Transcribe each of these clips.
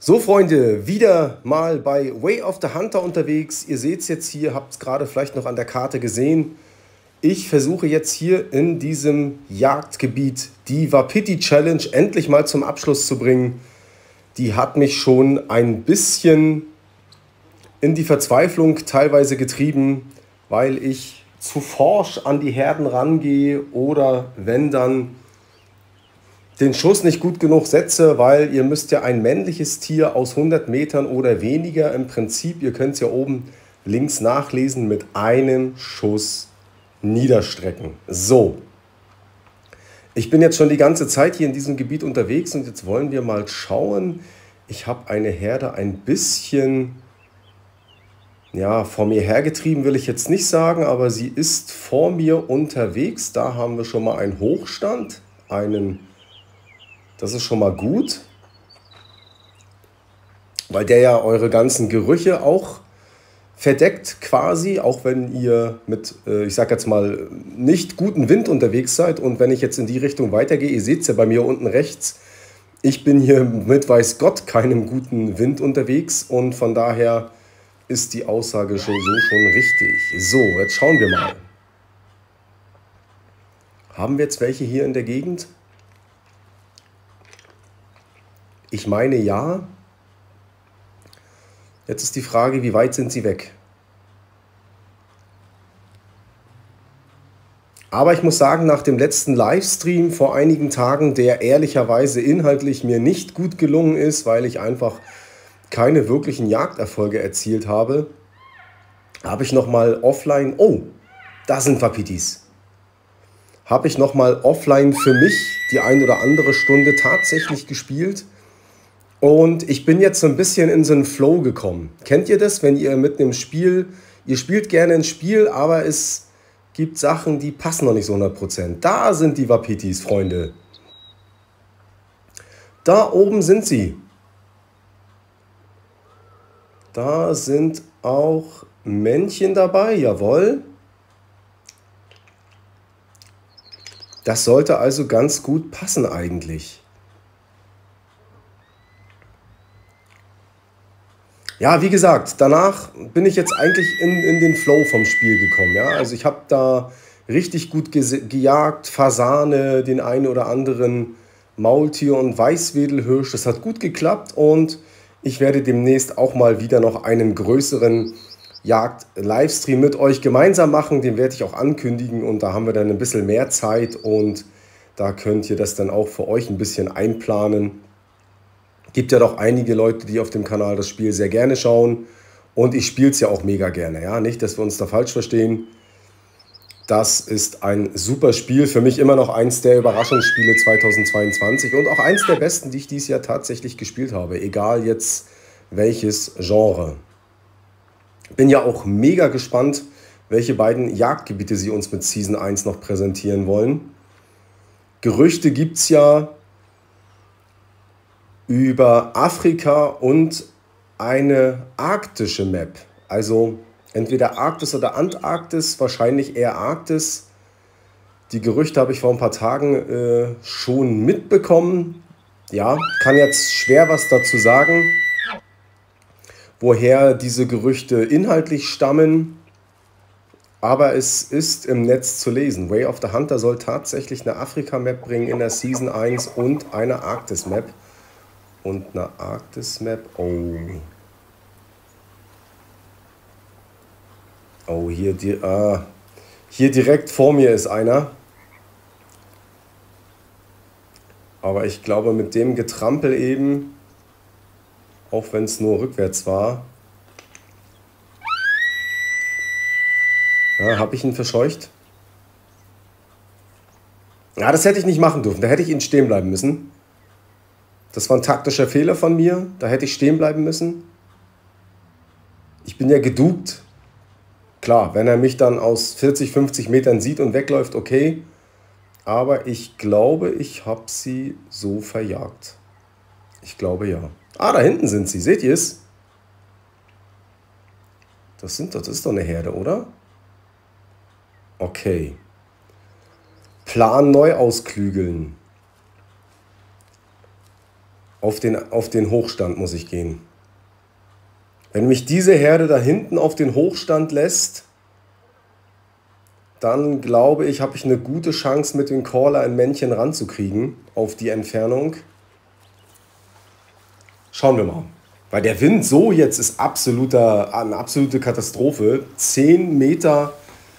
So Freunde, wieder mal bei Way of the Hunter unterwegs. Ihr seht es jetzt hier, habt es gerade vielleicht noch an der Karte gesehen. Ich versuche jetzt hier in diesem Jagdgebiet die Wapiti Challenge endlich mal zum Abschluss zu bringen. Die hat mich schon ein bisschen in die Verzweiflung teilweise getrieben, weil ich zu forsch an die Herden rangehe oder wenn dann den Schuss nicht gut genug setze, weil ihr müsst ja ein männliches Tier aus 100 Metern oder weniger im Prinzip, ihr könnt es ja oben links nachlesen, mit einem Schuss niederstrecken. So, ich bin jetzt schon die ganze Zeit hier in diesem Gebiet unterwegs und jetzt wollen wir mal schauen. Ich habe eine Herde ein bisschen, ja, vor mir hergetrieben will ich jetzt nicht sagen, aber sie ist vor mir unterwegs. Da haben wir schon mal einen Hochstand, das ist schon mal gut, weil der ja eure ganzen Gerüche auch verdeckt quasi, auch wenn ihr mit, ich sag jetzt mal, nicht guten Wind unterwegs seid. Und wenn ich jetzt in die Richtung weitergehe, ihr seht es ja bei mir unten rechts, ich bin hier mit weiß Gott keinem guten Wind unterwegs und von daher ist die Aussage schon richtig. So, jetzt schauen wir mal. Haben wir jetzt welche hier in der Gegend? Ich meine ja. Jetzt ist die Frage, wie weit sind sie weg? Aber ich muss sagen, nach dem letzten Livestream vor einigen Tagen, der ehrlicherweise inhaltlich mir nicht gut gelungen ist, weil ich einfach keine wirklichen Jagderfolge erzielt habe, habe ich nochmal offline, oh, da sind Wapitis, habe ich nochmal offline für mich die ein oder andere Stunde tatsächlich gespielt. Und ich bin jetzt so ein bisschen in so einen Flow gekommen. Kennt ihr das, wenn ihr mit einem Spiel, ihr spielt gerne ein Spiel, aber es gibt Sachen, die passen noch nicht so 100%. Da sind die Wapitis, Freunde. Da oben sind sie. Da sind auch Männchen dabei, jawohl. Das sollte also ganz gut passen eigentlich. Ja, wie gesagt, danach bin ich jetzt eigentlich in den Flow vom Spiel gekommen. Ja? Also ich habe da richtig gut gejagt, Fasane, den einen oder anderen Maultier und Weißwedelhirsch. Das hat gut geklappt und ich werde demnächst auch mal wieder noch einen größeren Jagd-Livestream mit euch gemeinsam machen. Den werde ich auch ankündigen und da haben wir dann ein bisschen mehr Zeit und da könnt ihr das dann auch für euch ein bisschen einplanen. Gibt ja doch einige Leute, die auf dem Kanal das Spiel sehr gerne schauen. Und ich spiele es ja auch mega gerne. Ja? Nicht, dass wir uns da falsch verstehen. Das ist ein super Spiel. Für mich immer noch eins der Überraschungsspiele 2022. Und auch eins der besten, die ich dieses Jahr tatsächlich gespielt habe. Egal jetzt welches Genre. Bin ja auch mega gespannt, welche beiden Jagdgebiete sie uns mit Season 1 noch präsentieren wollen. Gerüchte gibt es ja über Afrika und eine arktische Map. Also entweder Arktis oder Antarktis, wahrscheinlich eher Arktis. Die Gerüchte habe ich vor ein paar Tagen schon mitbekommen. Ja, kann jetzt schwer was dazu sagen, woher diese Gerüchte inhaltlich stammen. Aber es ist im Netz zu lesen. Way of the Hunter soll tatsächlich eine Afrika-Map bringen in der Season 1 und eine Arktis-Map. Und eine Arktis-Map. Oh. Oh, hier direkt vor mir ist einer. Aber ich glaube, mit dem Getrampel eben, auch wenn es nur rückwärts war, ja, habe ich ihn verscheucht. Ja, das hätte ich nicht machen dürfen. Da hätte ich ihn stehen bleiben müssen. Das war ein taktischer Fehler von mir. Da hätte ich stehen bleiben müssen. Ich bin ja geduckt. Klar, wenn er mich dann aus 40, 50 Metern sieht und wegläuft, okay. Aber ich glaube, ich habe sie so verjagt. Ich glaube ja. Ah, da hinten sind sie. Seht ihr es? Das ist doch eine Herde, oder? Okay. Plan neu ausklügeln. Auf den Hochstand muss ich gehen. Wenn mich diese Herde da hinten auf den Hochstand lässt, dann glaube ich, habe ich eine gute Chance, mit dem Caller ein Männchen ranzukriegen auf die Entfernung. Schauen wir mal. Weil der Wind so jetzt ist eine absolute Katastrophe. 10 Meter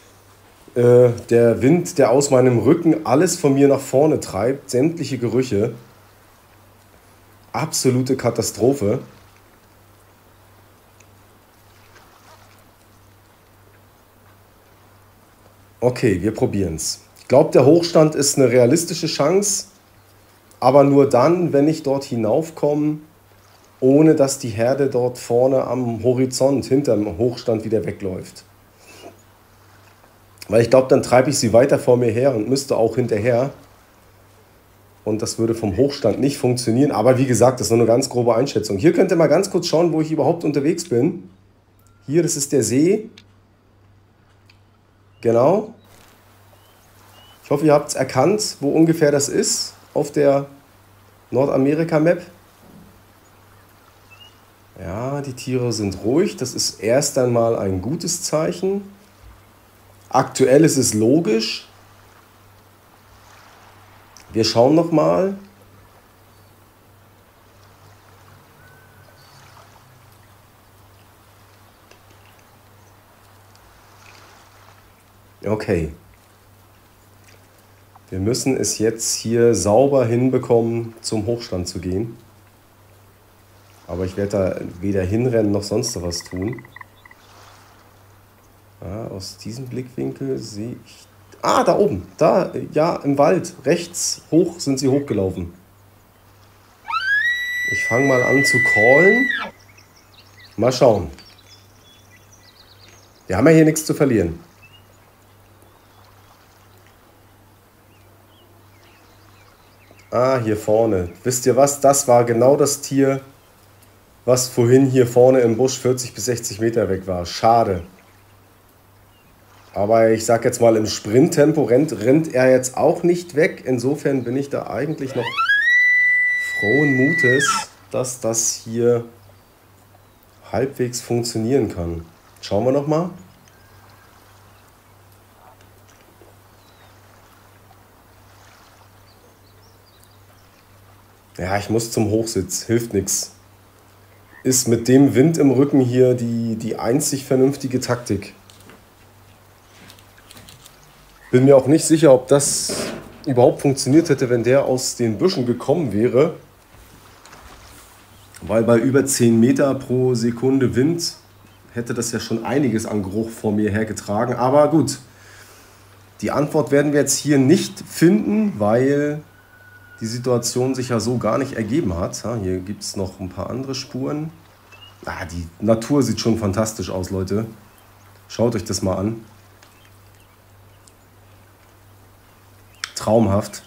der Wind, der aus meinem Rücken alles von mir nach vorne treibt, sämtliche Gerüche. Absolute Katastrophe. Okay, wir probieren es. Ich glaube, der Hochstand ist eine realistische Chance, aber nur dann, wenn ich dort hinaufkomme, ohne dass die Herde dort vorne am Horizont hinterm Hochstand wieder wegläuft. Weil ich glaube, dann treibe ich sie weiter vor mir her und müsste auch hinterher. Und das würde vom Hochstand nicht funktionieren. Aber wie gesagt, das ist nur eine ganz grobe Einschätzung. Hier könnt ihr mal ganz kurz schauen, wo ich überhaupt unterwegs bin. Hier, das ist der See. Genau. Ich hoffe, ihr habt es erkannt, wo ungefähr das ist auf der Nordamerika-Map. Ja, die Tiere sind ruhig. Das ist erst einmal ein gutes Zeichen. Aktuell ist es logisch. Wir schauen noch mal. Okay. Wir müssen es jetzt hier sauber hinbekommen, zum Hochstand zu gehen. Aber ich werde da weder hinrennen noch sonst was tun. Ja, aus diesem Blickwinkel sehe ich... Ah, da oben. Da, ja, im Wald. Rechts hoch sind sie hochgelaufen. Ich fange mal an zu callen. Mal schauen. Wir haben ja hier nichts zu verlieren. Ah, hier vorne. Wisst ihr was? Das war genau das Tier, was vorhin hier vorne im Busch 40 bis 60 Meter weg war. Schade. Aber ich sag jetzt mal, im Sprinttempo rennt er jetzt auch nicht weg. Insofern bin ich da eigentlich noch frohen Mutes, dass das hier halbwegs funktionieren kann. Schauen wir noch mal. Ja, ich muss zum Hochsitz. Hilft nichts. Ist mit dem Wind im Rücken hier die einzig vernünftige Taktik. Bin mir auch nicht sicher, ob das überhaupt funktioniert hätte, wenn der aus den Büschen gekommen wäre. Weil bei über 10 Meter pro Sekunde Wind hätte das ja schon einiges an Geruch vor mir hergetragen. Aber gut, die Antwort werden wir jetzt hier nicht finden, weil die Situation sich ja so gar nicht ergeben hat. Hier gibt es noch ein paar andere Spuren. Die Natur sieht schon fantastisch aus, Leute. Schaut euch das mal an. Traumhaft.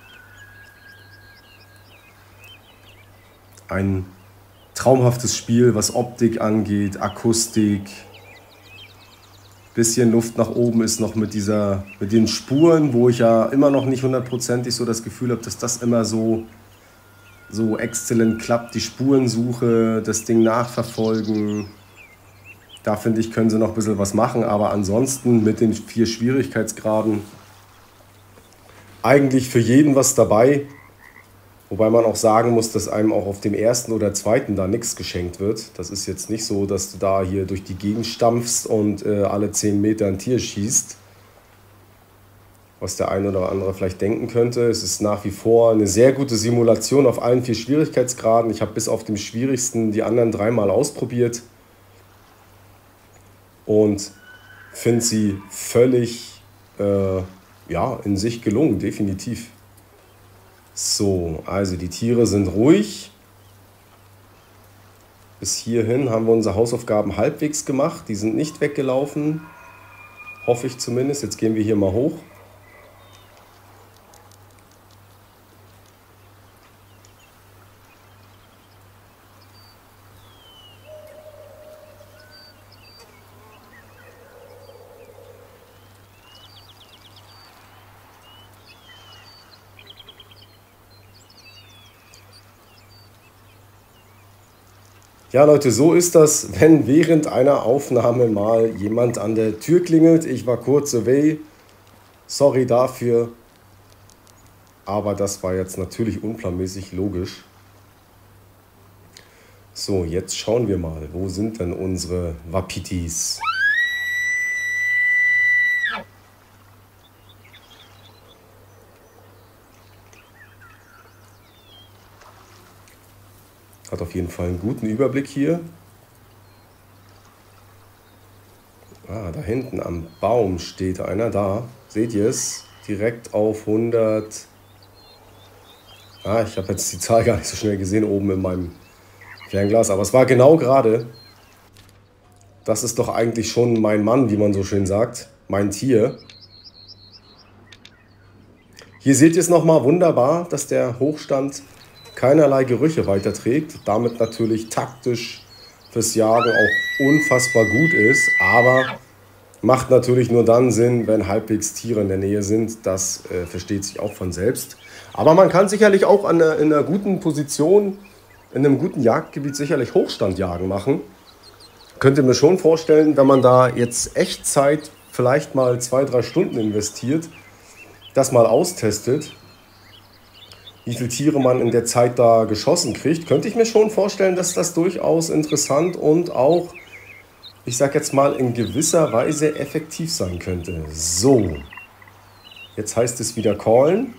Ein traumhaftes Spiel, was Optik angeht, Akustik. Bisschen Luft nach oben ist noch mit den Spuren, wo ich ja immer noch nicht hundertprozentig so das Gefühl habe, dass das immer so exzellent klappt. Die Spurensuche, das Ding nachverfolgen. Da finde ich, können sie noch ein bisschen was machen. Aber ansonsten mit den 4 Schwierigkeitsgraden eigentlich für jeden was dabei. Wobei man auch sagen muss, dass einem auch auf dem ersten oder zweiten da nichts geschenkt wird. Das ist jetzt nicht so, dass du da hier durch die Gegend stampfst und alle 10 Meter ein Tier schießt. Was der eine oder andere vielleicht denken könnte. Es ist nach wie vor eine sehr gute Simulation auf allen 4 Schwierigkeitsgraden. Ich habe bis auf dem schwierigsten die anderen 3 Mal ausprobiert. Und finde sie völlig in sich gelungen, definitiv. So, also die Tiere sind ruhig. Bis hierhin haben wir unsere Hausaufgaben halbwegs gemacht. Die sind nicht weggelaufen. Hoffe ich zumindest. Jetzt gehen wir hier mal hoch. Ja, Leute, so ist das, wenn während einer Aufnahme mal jemand an der Tür klingelt. Ich war kurz away. Sorry dafür. Aber das war jetzt natürlich unplanmäßig, logisch. So, jetzt schauen wir mal, wo sind denn unsere Wapitis? Hat auf jeden Fall einen guten Überblick hier. Ah, da hinten am Baum steht einer da. Seht ihr es? Direkt auf 100. Ah, ich habe jetzt die Zahl gar nicht so schnell gesehen oben in meinem Fernglas, aber es war genau gerade. Das ist doch eigentlich schon mein Mann, wie man so schön sagt. Mein Tier. Hier seht ihr es nochmal wunderbar, dass der Hochstand keinerlei Gerüche weiterträgt. Damit natürlich taktisch fürs Jagen auch unfassbar gut ist. Aber macht natürlich nur dann Sinn, wenn halbwegs Tiere in der Nähe sind. Das versteht sich auch von selbst. Aber man kann sicherlich auch in einer guten Position, in einem guten Jagdgebiet sicherlich Hochstandjagen machen. Könnt ihr mir schon vorstellen, wenn man da jetzt Echtzeit vielleicht mal 2-3 Stunden investiert, das mal austestet, wie viele Tiere man in der Zeit da geschossen kriegt, könnte ich mir schon vorstellen, dass das durchaus interessant und auch, ich sag jetzt mal, in gewisser Weise effektiv sein könnte. So, jetzt heißt es wieder callen.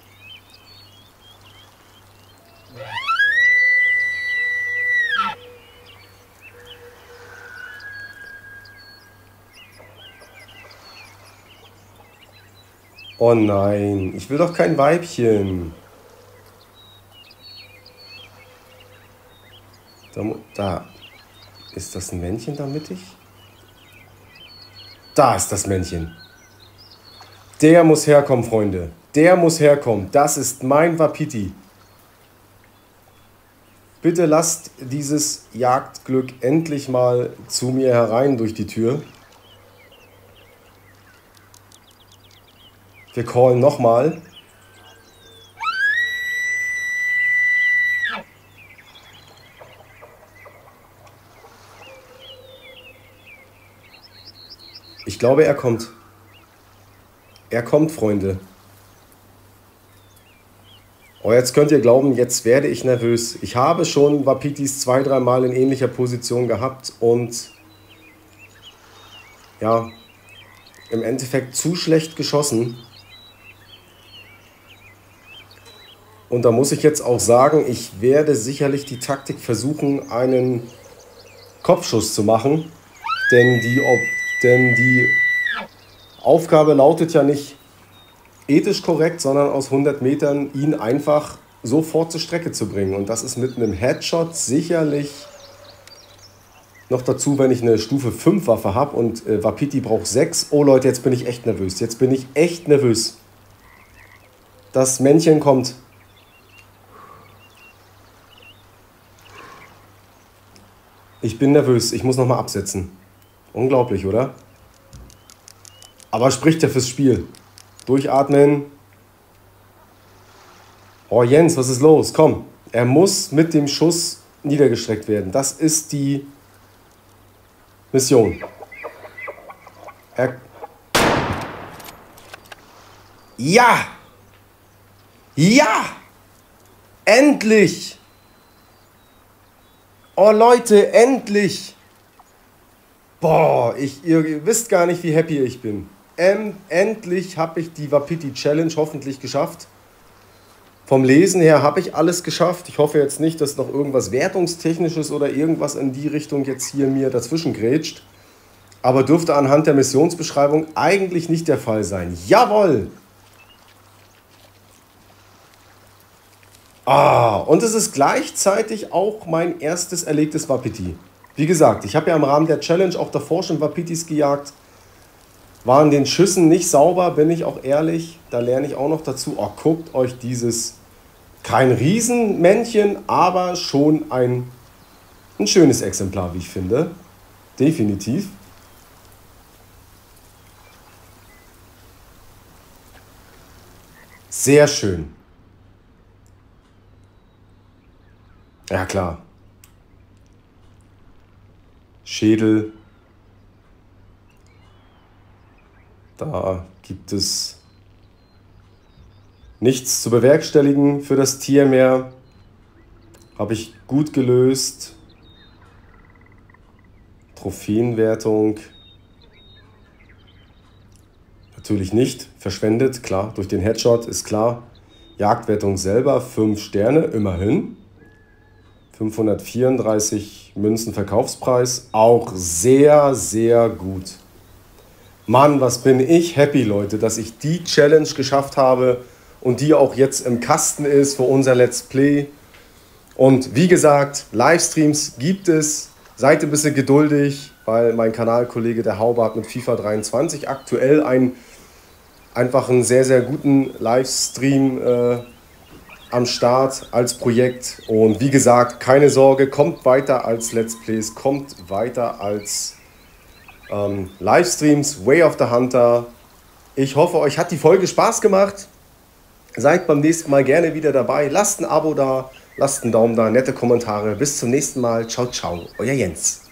Oh nein, ich will doch kein Weibchen. Da ist das ein Männchen da mittig? Da ist das Männchen. Der muss herkommen, Freunde. Der muss herkommen. Das ist mein Wapiti. Bitte lasst dieses Jagdglück endlich mal zu mir herein durch die Tür. Wir callen nochmal. Ich glaube, er kommt. Er kommt, Freunde. Oh, jetzt könnt ihr glauben, jetzt werde ich nervös. Ich habe schon Wapitis 2-3 Mal in ähnlicher Position gehabt und ja, im Endeffekt zu schlecht geschossen. Und da muss ich jetzt auch sagen, ich werde sicherlich die Taktik versuchen, einen Kopfschuss zu machen. Denn die Aufgabe lautet ja nicht ethisch korrekt, sondern aus 100 Metern ihn einfach sofort zur Strecke zu bringen. Und das ist mit einem Headshot sicherlich noch dazu, wenn ich eine Stufe 5 Waffe habe und Wapiti braucht 6. Oh Leute, jetzt bin ich echt nervös. Jetzt bin ich echt nervös. Das Männchen kommt. Ich bin nervös. Ich muss nochmal absetzen. Unglaublich, oder? Aber spricht ja fürs Spiel. Durchatmen. Oh Jens, was ist los? Komm. Er muss mit dem Schuss niedergestreckt werden. Das ist die Mission. Ja! Ja! Endlich! Oh Leute, endlich! Boah, ihr wisst gar nicht, wie happy ich bin. Endlich habe ich die Wapiti Challenge hoffentlich geschafft. Vom Lesen her habe ich alles geschafft. Ich hoffe jetzt nicht, dass noch irgendwas Wertungstechnisches oder irgendwas in die Richtung jetzt hier mir dazwischen grätscht. Aber dürfte anhand der Missionsbeschreibung eigentlich nicht der Fall sein. Jawohl! Ah, und es ist gleichzeitig auch mein erstes erlegtes Wapiti. Wie gesagt, ich habe ja im Rahmen der Challenge auch davor schon Wapitis gejagt. Waren den Schüssen nicht sauber, bin ich auch ehrlich. Da lerne ich auch noch dazu. Oh, guckt euch dieses, kein Riesenmännchen, aber schon ein schönes Exemplar, wie ich finde. Definitiv. Sehr schön. Ja, klar. Schädel. Da gibt es nichts zu bewerkstelligen für das Tier mehr. Habe ich gut gelöst. Trophäenwertung. Natürlich nicht verschwendet, klar, durch den Headshot ist klar. Jagdwertung selber 5 Sterne, immerhin. 534 Münzen Verkaufspreis, auch sehr, sehr gut. Mann, was bin ich happy, Leute, dass ich die Challenge geschafft habe und die auch jetzt im Kasten ist für unser Let's Play. Und wie gesagt, Livestreams gibt es. Seid ein bisschen geduldig, weil mein Kanalkollege der Haube hat mit FIFA 23 aktuell einfach einen sehr, sehr guten Livestream am Start als Projekt. Und wie gesagt, keine Sorge, kommt weiter als Let's Plays, kommt weiter als Livestreams, Way of the Hunter. Ich hoffe, euch hat die Folge Spaß gemacht. Seid beim nächsten Mal gerne wieder dabei. Lasst ein Abo da, lasst einen Daumen da, nette Kommentare. Bis zum nächsten Mal. Ciao, ciao, euer Jens.